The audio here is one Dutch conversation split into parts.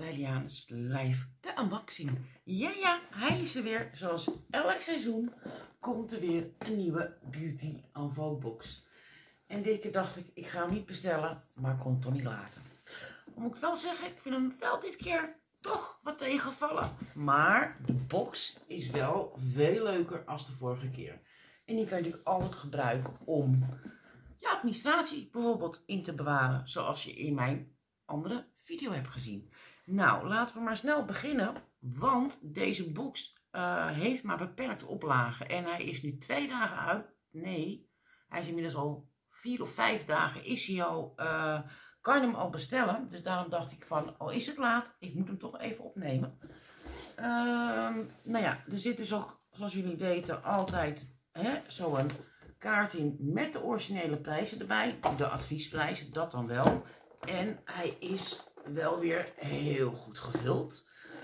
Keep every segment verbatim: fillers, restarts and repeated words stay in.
Laeliane's Live, de unboxing. Ja, ja, hij is er weer. Zoals elk seizoen komt er weer een nieuwe Beauty Info box. En dit keer dacht ik, ik ga hem niet bestellen, maar kon het toch niet laten. Moet ik wel zeggen, ik vind hem wel dit keer toch wat tegenvallen. Maar de box is wel veel leuker als de vorige keer. En die kan je natuurlijk altijd gebruiken om je administratie bijvoorbeeld in te bewaren. Zoals je in mijn andere video hebt gezien. Nou, laten we maar snel beginnen. Want deze box uh, heeft maar beperkte oplagen. En hij is nu twee dagen uit. Nee, hij is inmiddels al vier of vijf dagen. Is hij al, uh, kan je hem al bestellen. Dus daarom dacht ik van, al is het laat, ik moet hem toch even opnemen. Uh, nou ja, er zit dus ook, zoals jullie weten, altijd zo'n kaart in met de originele prijzen erbij. De adviesprijzen, dat dan wel. En hij is wel weer heel goed gevuld.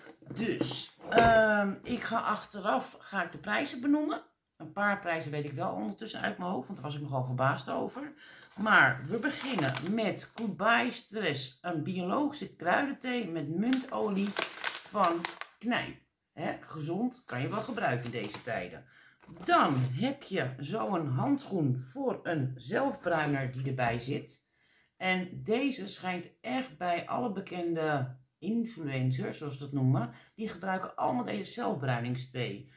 Dus uh, ik ga achteraf ga ik de prijzen benoemen. Een paar prijzen weet ik wel ondertussen uit mijn hoofd, want daar was ik nogal verbaasd over. Maar we beginnen met Goodbye Stress. Een biologische kruidenthee met muntolie van Knijp. Hè, gezond, kan je wel gebruiken in deze tijden. Dan heb je zo'n handschoen voor een zelfbruiner die erbij zit. En deze schijnt echt bij alle bekende influencers, zoals ze dat noemen, die gebruiken allemaal deze zelfbruiningsthee.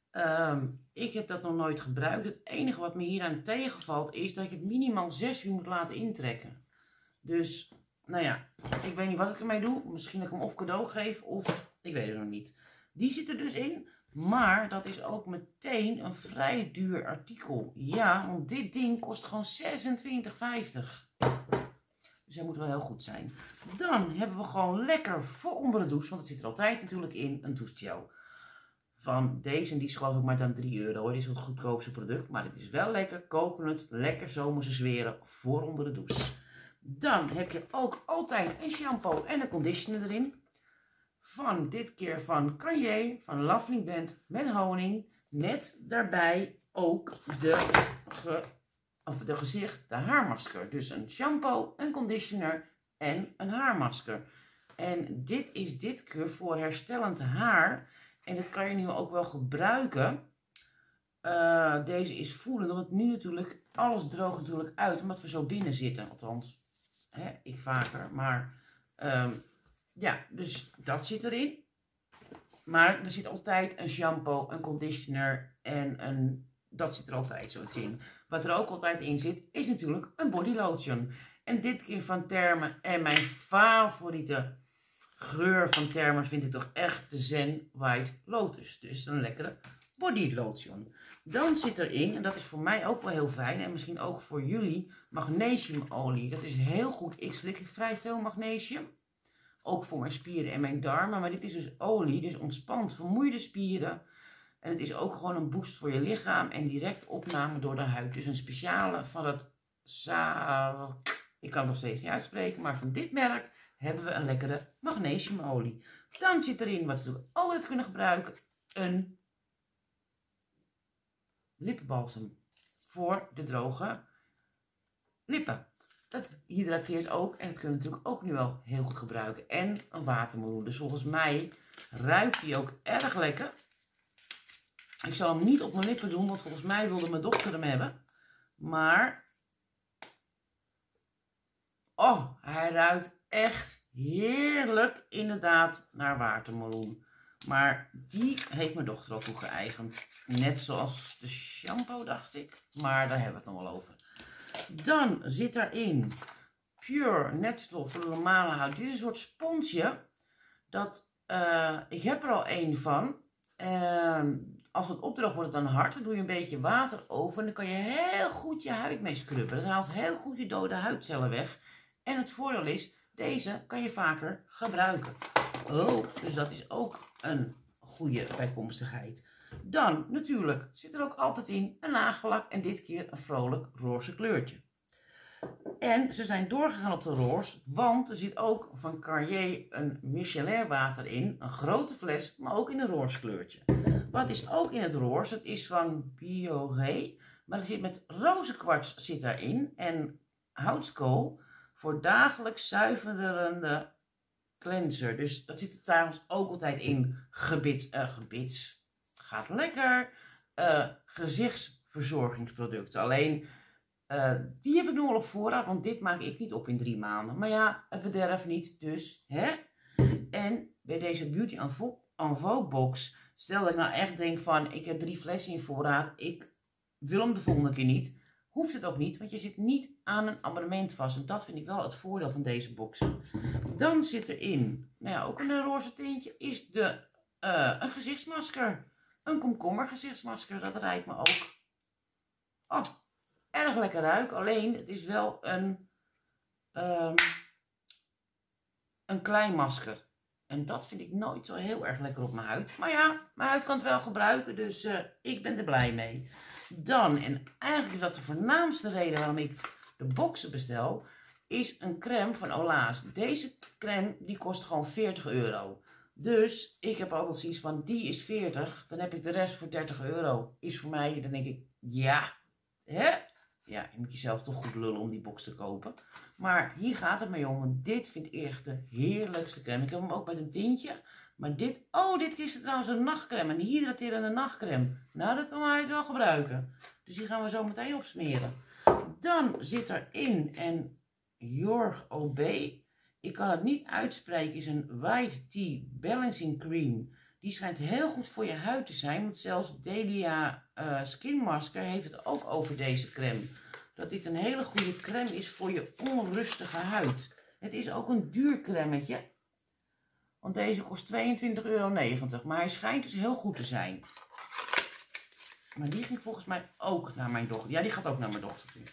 Um, ik heb dat nog nooit gebruikt. Het enige wat me hieraan tegenvalt is dat je het minimaal zes uur moet laten intrekken. Dus, nou ja, ik weet niet wat ik ermee doe. Misschien dat ik hem of cadeau geef of ik weet het nog niet. Die zit er dus in, maar dat is ook meteen een vrij duur artikel. Ja, want dit ding kost gewoon zesentwintig vijftig. Dus hij moet wel heel goed zijn. Dan hebben we gewoon lekker voor onder de douche. Want het zit er altijd natuurlijk in een douchegel. Van deze en die is geloof ik maar dan drie euro. Dit is het goedkoopste product. Maar het is wel lekker coconut. Lekker zomerse zweren voor onder de douche. Dan heb je ook altijd een shampoo en een conditioner erin. Van dit keer van Garnier. Van Lovely Blend met honing. Met daarbij ook de... Ge Of de gezicht, de haarmasker. Dus een shampoo, een conditioner en een haarmasker. En dit is dit keer voor herstellend haar. En dit kan je nu ook wel gebruiken. Uh, deze is voelend, omdat nu natuurlijk alles droogt natuurlijk uit. Omdat we zo binnen zitten. Althans, hè, ik vaker. Maar um, ja, dus dat zit erin. Maar er zit altijd een shampoo, een conditioner en een... Dat zit er altijd zo in. Wat er ook altijd in zit, is natuurlijk een body lotion. En dit keer van Therme. En mijn favoriete geur van Therme vind ik toch echt de Zen White Lotus. Dus een lekkere body lotion. Dan zit erin, en dat is voor mij ook wel heel fijn. En misschien ook voor jullie, magnesiumolie. Dat is heel goed. Ik slik vrij veel magnesium. Ook voor mijn spieren en mijn darmen. Maar dit is dus olie. Dus ontspant vermoeide spieren. En het is ook gewoon een boost voor je lichaam en direct opname door de huid. Dus een speciale van het Sa... Ik kan het nog steeds niet uitspreken, maar van dit merk hebben we een lekkere magnesiumolie. Dan zit erin, wat we natuurlijk altijd kunnen gebruiken, een lippenbalsem voor de droge lippen. Dat hydrateert ook en dat kunnen we natuurlijk ook nu wel heel goed gebruiken. En een watermeloen. Dus volgens mij ruikt die ook erg lekker. Ik zal hem niet op mijn lippen doen, want volgens mij wilde mijn dochter hem hebben. Maar, oh, hij ruikt echt heerlijk inderdaad naar watermeloen. Maar die heeft mijn dochter al toegeëigend. Net zoals de shampoo, dacht ik. Maar daar hebben we het nog wel over. Dan zit daarin Pure Natural voor de normale huid. Dit is een soort sponsje. Dat, uh, ik heb er al één van. Uh, Als het opdroogt wordt het dan hard, dan doe je een beetje water over en dan kan je heel goed je huid mee scrubben. Dat haalt heel goed je dode huidcellen weg. En het voordeel is, deze kan je vaker gebruiken. Oh, dus dat is ook een goede bijkomstigheid. Dan natuurlijk zit er ook altijd in een nagellak en dit keer een vrolijk roze kleurtje. En ze zijn doorgegaan op de roze, want er zit ook van Garnier een Michelin water in. Een grote fles, maar ook in een roze kleurtje. Wat is ook in het roze? Het is van Bioré. Maar er zit met rozenkwarts zit daarin. En houtskool voor dagelijks zuiverende cleanser. Dus dat zit er trouwens ook altijd in. Gebits, uh, gebits. Gaat lekker. Uh, gezichtsverzorgingsproducten. Alleen, uh, die heb ik nog wel op voorraad. Want dit maak ik niet op in drie maanden. Maar ja, het bederft niet. Dus, hè. En bij deze Beauty en Vogue box. Stel dat ik nou echt denk van, ik heb drie flessen in voorraad. Ik wil hem de volgende keer niet. Hoeft het ook niet, want je zit niet aan een abonnement vast. En dat vind ik wel het voordeel van deze boxen. Dan zit erin, nou ja, ook een roze tintje, is de, uh, een gezichtsmasker. Een komkommer gezichtsmasker, dat rijdt me ook. Oh, erg lekker ruik. Alleen, het is wel een, um, een klein masker. En dat vind ik nooit zo heel erg lekker op mijn huid. Maar ja, mijn huid kan het wel gebruiken, dus uh, ik ben er blij mee. Dan, en eigenlijk is dat de voornaamste reden waarom ik de boxen bestel, is een crème van Ola's. Deze crème, die kost gewoon veertig euro. Dus ik heb altijd zoiets van, die is veertig, dan heb ik de rest voor dertig euro. Is voor mij, dan denk ik, ja, hè? Ja, je moet jezelf toch goed lullen om die box te kopen. Maar hier gaat het mee om, want dit vind ik echt de heerlijkste crème. Ik heb hem ook met een tintje. Maar dit, oh, dit is trouwens een nachtcrème, een hydraterende nachtcrème. Nou, dat kan hij het wel gebruiken. Dus die gaan we zo meteen opsmeren. Dan zit erin en Jorg O B. Ik kan het niet uitspreken, is een White Tea Balancing Cream. Die schijnt heel goed voor je huid te zijn, want zelfs Delia uh, Skin Masker heeft het ook over deze crème. Dat dit een hele goede crème is voor je onrustige huid. Het is ook een duur crèmetje. Want deze kost tweeëntwintig euro negentig. Maar hij schijnt dus heel goed te zijn. Maar die ging volgens mij ook naar mijn dochter. Ja, die gaat ook naar mijn dochter toe.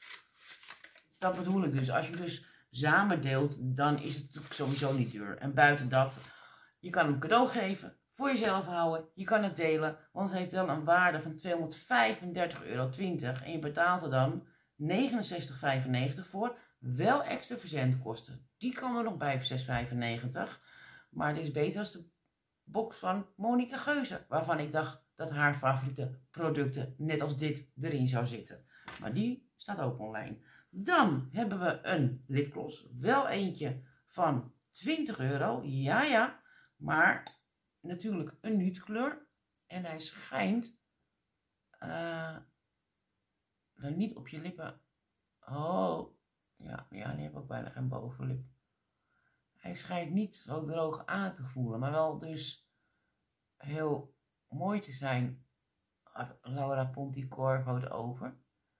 Dat bedoel ik dus. Als je dus samen deelt, dan is het natuurlijk sowieso niet duur. En buiten dat, je kan hem cadeau geven. Voor jezelf houden. Je kan het delen. Want het heeft wel een waarde van tweehonderdvijfendertig euro twintig. En je betaalt er dan negenenzestig vijfennegentig voor. Wel extra verzendkosten. Die komen er nog bij voor zes vijfennegentig. Maar dit is beter dan de box van Monica Geuze. Waarvan ik dacht dat haar favoriete producten net als dit erin zou zitten. Maar die staat ook online. Dan hebben we een lipgloss. Wel eentje van twintig euro. Ja, ja. Maar natuurlijk een nude kleur. En hij schijnt uh, dan niet op je lippen. Oh. Ja, ja, die heb ook bijna geen bovenlip. Hij schijnt niet zo droog aan te voelen, maar wel dus heel mooi te zijn. Had Laura Ponticorvo het over.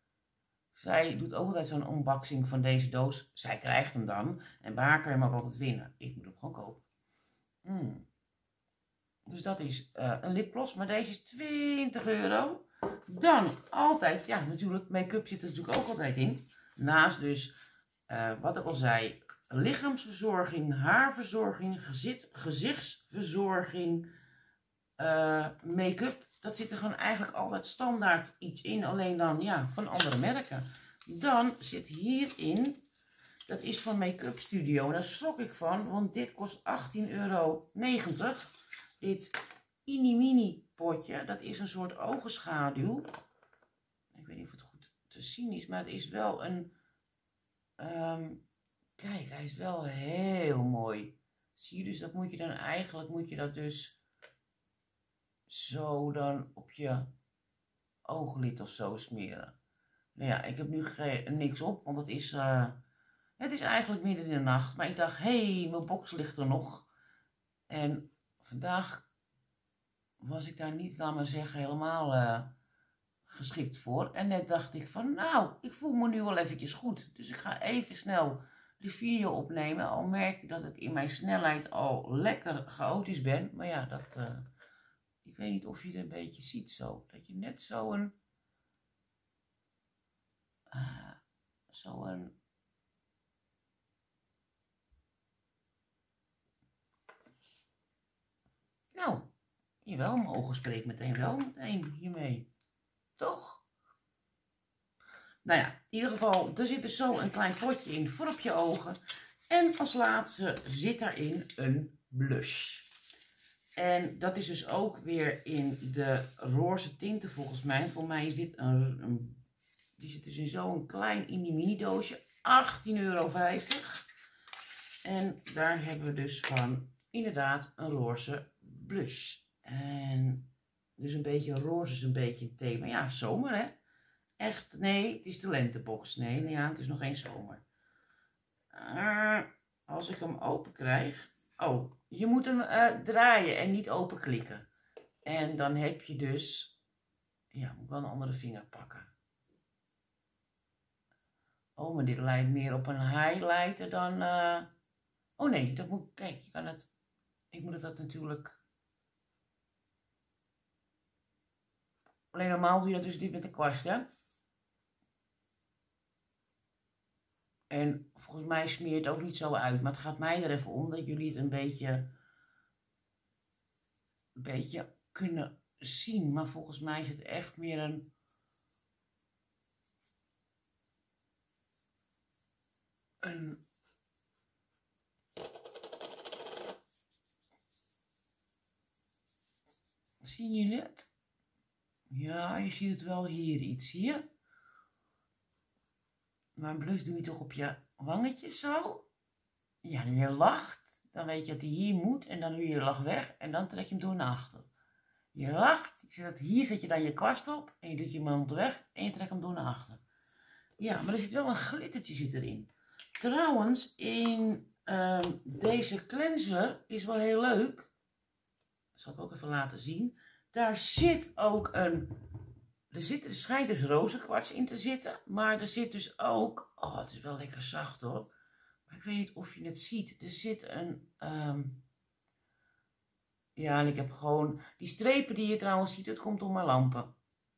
Zij doet ook altijd zo'n unboxing van deze doos. Zij krijgt hem dan. En bij haar kan je hem ook altijd winnen. Ik moet hem gewoon kopen. Mm. Dus dat is uh, een lipgloss, maar deze is twintig euro. Dan altijd, ja natuurlijk, make-up zit er natuurlijk ook altijd in. Naast dus, uh, wat ik al zei, lichaamsverzorging, haarverzorging, gezicht, gezichtsverzorging, uh, make-up. Dat zit er gewoon eigenlijk altijd standaard iets in, alleen dan ja, van andere merken. Dan zit hierin, dat is van Make-up Studio. En daar schrok ik van, want dit kost achttien euro negentig. Dit mini-mini potje, dat is een soort ogenschaduw. Ik weet niet of het goed te zien is, maar het is wel een... Um, kijk, hij is wel heel mooi. Zie je dus, dat moet je dan eigenlijk, moet je dat dus zo dan op je ooglid of zo smeren. Nou ja, ik heb nu niks op, want het is, uh, het is eigenlijk midden in de nacht. Maar ik dacht, hé, hey, mijn box ligt er nog. En vandaag was ik daar niet, laat maar zeggen, helemaal uh, geschikt voor. En net dacht ik van, nou, ik voel me nu wel eventjes goed. Dus ik ga even snel die video opnemen. Al merk ik dat ik in mijn snelheid al lekker chaotisch ben. Maar ja, dat, uh, ik weet niet of je het een beetje ziet zo. Dat je net zo een, uh, zo een, nou, jawel, mijn ogen spreken meteen wel meteen hiermee. Toch? Nou ja, in ieder geval, er zit dus zo een klein potje in voor op je ogen. En als laatste zit daarin een blush. En dat is dus ook weer in de roze tinten volgens mij. Voor mij is dit een, een die zit dus in zo'n klein mini mini doosje. achttien euro vijftig. En daar hebben we dus van inderdaad een roze blush. En dus een beetje roze is een beetje het thema. Ja, zomer hè. Echt, nee, het is de lentebox. Nee, nee ja, het is nog geen zomer. Uh, als ik hem open krijg. Oh, je moet hem uh, draaien en niet open klikken. En dan heb je dus. Ja, moet ik wel een andere vinger pakken. Oh, maar dit lijkt meer op een highlighter dan. Uh... Oh nee, dat moet. Kijk, je kan het. Ik moet het natuurlijk. Alleen normaal doe je dat dus niet met de kwast, hè? En volgens mij smeert het ook niet zo uit. Maar het gaat mij er even om dat jullie het een beetje, een beetje kunnen zien. Maar volgens mij is het echt meer een... Een... Zien jullie het? Ja, je ziet het wel hier iets, zie je? Maar een blush doe je toch op je wangetjes zo? Ja, en je lacht, dan weet je dat hij hier moet en dan doe je je lach weg en dan trek je hem door naar achter. Je lacht, hier zet je dan je kwast op en je doet je mond weg en je trekt hem door naar achter. Ja, maar er zit wel een glittertje zit erin. Trouwens, in um, deze cleanser is wel heel leuk. Dat zal ik ook even laten zien. Daar zit ook een... Er, zit, er schijnt dus rozenkwarts in te zitten. Maar er zit dus ook... Oh, het is wel lekker zacht hoor. Maar ik weet niet of je het ziet. Er zit een... Um, ja, en ik heb gewoon... Die strepen die je trouwens ziet, het komt door mijn lampen.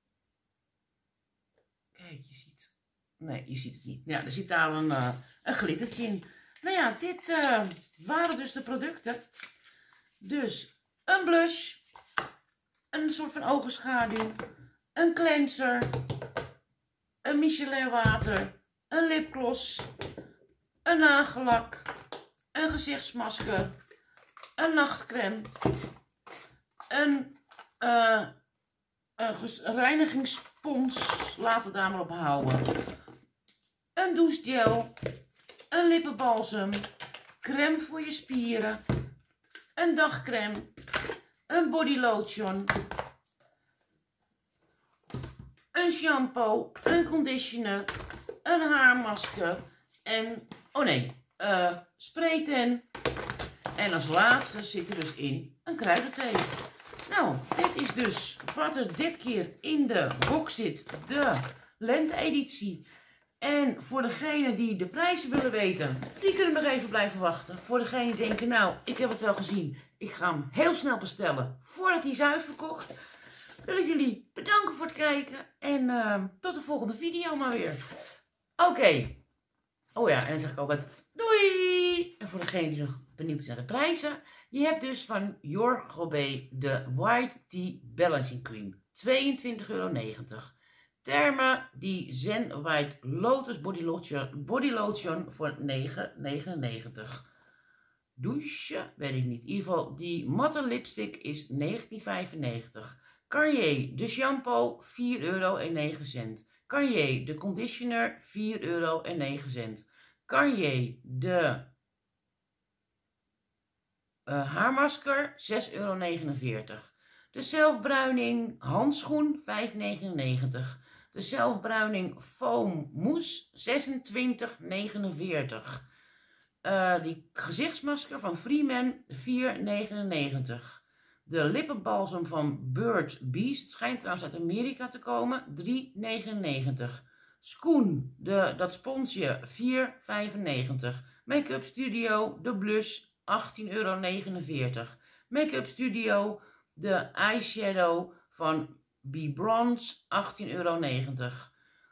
Kijk, je ziet... Nee, je ziet het niet. Ja, er zit daar een, uh, een glittertje in. Nou ja, dit uh, waren dus de producten. Dus een blush. Een soort van ogenschaduw. Een cleanser. Een Michelin water. Een lipgloss. Een nagellak. Een gezichtsmasker. Een nachtcreme. Een, uh, een reinigingsspons. Laten we daar maar op houden. Een douchegel. Een lippenbalsem. Crème voor je spieren. Een dagcreme. Een bodylotion. Een shampoo. Een conditioner. Een haarmasker. En, oh nee, uh, sprayten. En als laatste zit er dus in een kruidenthee. Nou, dit is dus wat er dit keer in de box zit. De lente-editie. En voor degenen die de prijzen willen weten, die kunnen nog even blijven wachten. Voor degenen die denken, nou, ik heb het wel gezien. Ik ga hem heel snel bestellen voordat hij is uitverkocht. Wil ik jullie bedanken voor het kijken. En uh, tot de volgende video maar weer. Oké. Okay. Oh ja, en dan zeg ik altijd doei. En voor degenen die nog benieuwd is naar de prijzen. Je hebt dus van Yorgobé de White Tea Balancing Cream. tweeëntwintig euro negentig. Therma die Zen White Lotus Body Lotion, Body Lotion voor negen negenennegentig. Douche, weet ik niet. In ieder geval, die matte lipstick is negentien vijfennegentig. Garnier, de shampoo, vier euro en negen cent. Garnier, de conditioner, vier euro en negen cent. Garnier, de uh, haarmasker, zes euro negenenveertig. De zelfbruining handschoen, vijf negenennegentig. De zelfbruining foam mousse, zesentwintig negenenveertig. Uh, die gezichtsmasker van Freeman, vier negenennegentig. De lippenbalsem van Bird Beast, schijnt trouwens uit Amerika te komen, drie negenennegentig. Schoen, de, dat sponsje, vier vijfennegentig. Make-up Studio, de blush, achttien euro negenenveertig. Make-up Studio, de eyeshadow van Be Bronze, achttien euro negentig.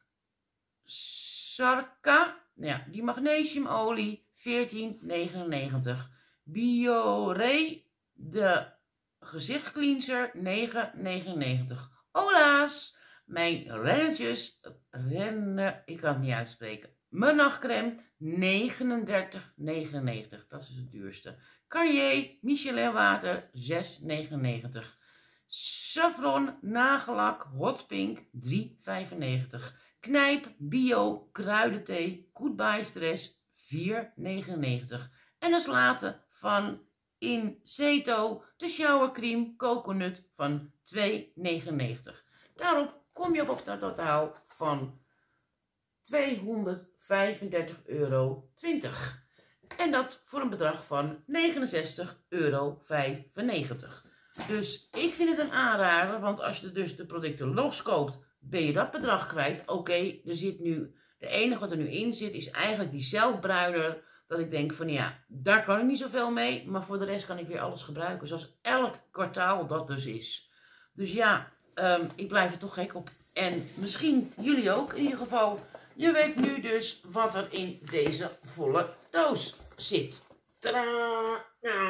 Sarka, ja, die magnesiumolie, veertien negenennegentig. Biore, de gezichtcleanser, negen negenennegentig. Ola's, mijn rennetjes, rennen, ik kan het niet uitspreken. Mijn nachtcreme, negenendertig negenennegentig. Dat is het duurste. Garnier, Michelin water, zes negenennegentig. Saffron, nagellak, hot pink, drie vijfennegentig. Knijp, bio, kruidenthee, goodbye stress, vier negenennegentig. En als later van Inseto de shower cream coconut van twee negenennegentig. Daarop kom je op een totaal van tweehonderdvijfendertig euro twintig. En dat voor een bedrag van negenenzestig euro vijfennegentig. Dus ik vind het een aanrader, want als je dus de producten loskoopt, ben je dat bedrag kwijt. Oké, okay, er zit nu, de enige wat er nu in zit is eigenlijk die zelfbruiner. Dat ik denk van ja, daar kan ik niet zoveel mee, maar voor de rest kan ik weer alles gebruiken. Zoals elk kwartaal dat dus is. Dus ja, um, ik blijf er toch gek op. En misschien jullie ook in ieder geval. Je weet nu dus wat er in deze volle doos zit. Tadaa!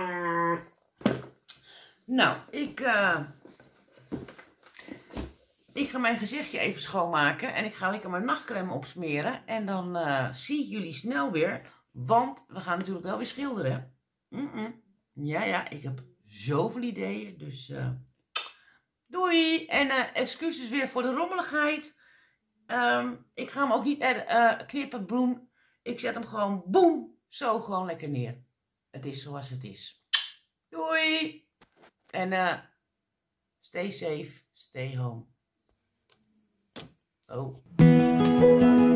Nou, ik, uh, ik ga mijn gezichtje even schoonmaken. En ik ga lekker mijn nachtcrème opsmeren. En dan uh, zie ik jullie snel weer. Want we gaan natuurlijk wel weer schilderen. Mm -mm. Ja, ja, ik heb zoveel ideeën. Dus uh, doei. En uh, excuses weer voor de rommeligheid. Um, ik ga hem ook niet uh, knippen, boem. Ik zet hem gewoon, boem, zo gewoon lekker neer. Het is zoals het is. Doei. En uh, stay safe, stay home. Oh.